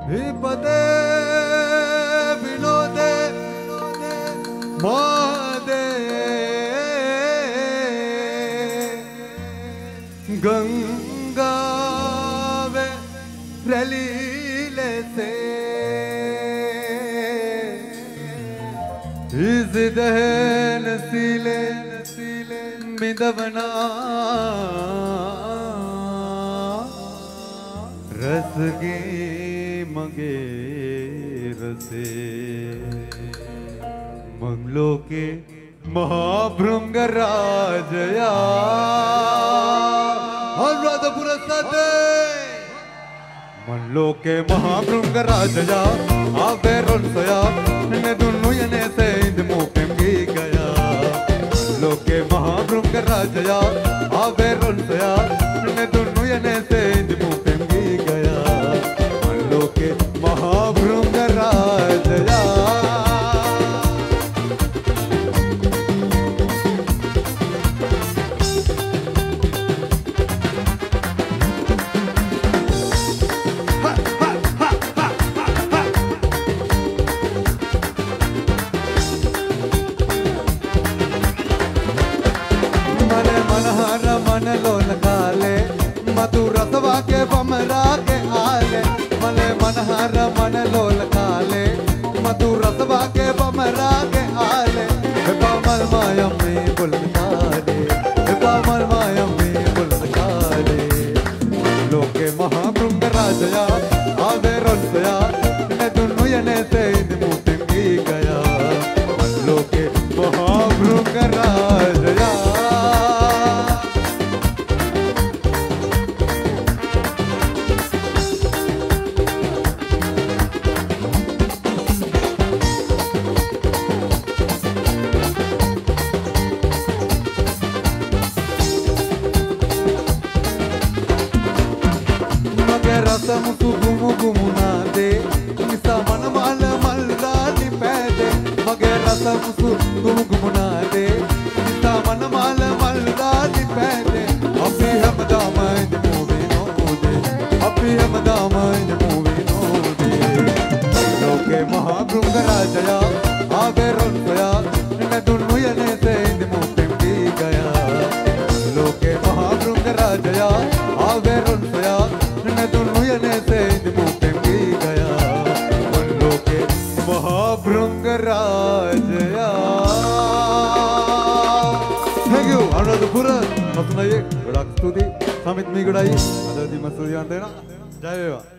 पदे विनोदे मोदे गंगावे रलीले से इस दहन नसीले नसीले मिदवना रसगे मगे रसे मंगलों के महाभृंग राजया अनुराधपुर सदे मंगलों के महाभृंग राजया आवे रोलसया ने दुनु यने से इंदमो प्रेम की गया मंगलों के महाभृंग राजया आवे रोलसया ने दुनु यने से इंदमो प्रेम की गया मंगलों के महाभृंग राजया मधुर रसवा के बमरा के आले मले मनहर मन लोल काले मधुर रसवा के बमरा के आले बामल मायम में बुलकारे बामल मायम में बुलकारे लोके महाभृंग राजया आवे रोलसया ने दुनु यने से इंदमु की गया लोके महाभृंग राजया रसम सुगुमु गुमुना दे निसा मन माल मल्ला निपैदे मगे रसम सुगुमु गुमुना दे निसा मन माल मल्ला निपैदे अभी हम दामन मूवी नो दे अभी हम दामन मूवी नो दे लोके महाभृंग राजया आवे रोलसया ने दुनु यने से इंदमु प्रेम की गया लोके महाभृंग राजया आवे रोलसया ने दुनु यने से इंदमु प्रेम की गया लोके महाभृंग राजया थैंक यू अनुराधपुर मसुनाये गड़ा स्तुति समित मी गड़ाई अदर दी मसुयान देना जय विवा।